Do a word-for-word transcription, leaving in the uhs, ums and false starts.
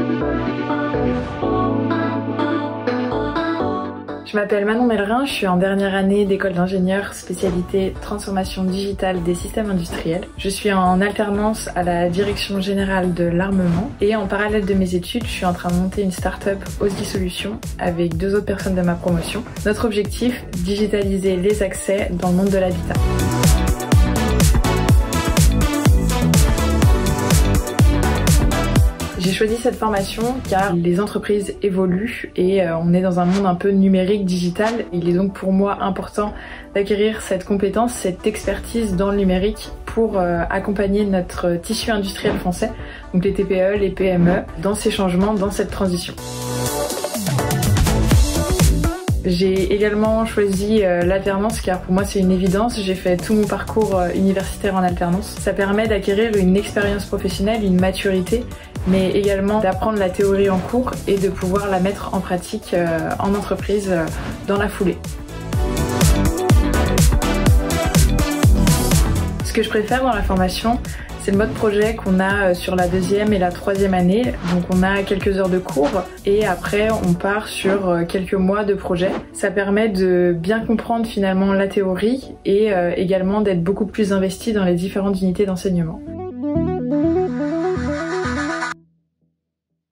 Je m'appelle Manon Mellerin, je suis en dernière année d'école d'ingénieur spécialité transformation digitale des systèmes industriels. Je suis en alternance à la direction générale de l'armement et en parallèle de mes études, je suis en train de monter une start-up Osdi Solutions avec deux autres personnes de ma promotion. Notre objectif, digitaliser les accès dans le monde de l'habitat. J'ai choisi cette formation car les entreprises évoluent et on est dans un monde un peu numérique, digital. Il est donc pour moi important d'acquérir cette compétence, cette expertise dans le numérique pour accompagner notre tissu industriel français, donc les T P E, les P M E, dans ces changements, dans cette transition. J'ai également choisi euh, l'alternance car pour moi c'est une évidence, j'ai fait tout mon parcours euh, universitaire en alternance. Ça permet d'acquérir une expérience professionnelle, une maturité, mais également d'apprendre la théorie en cours et de pouvoir la mettre en pratique euh, en entreprise euh, dans la foulée. Ce que je préfère dans la formation, c'est le mode projet qu'on a sur la deuxième et la troisième année. Donc on a quelques heures de cours et après on part sur quelques mois de projet. Ça permet de bien comprendre finalement la théorie et également d'être beaucoup plus investi dans les différentes unités d'enseignement.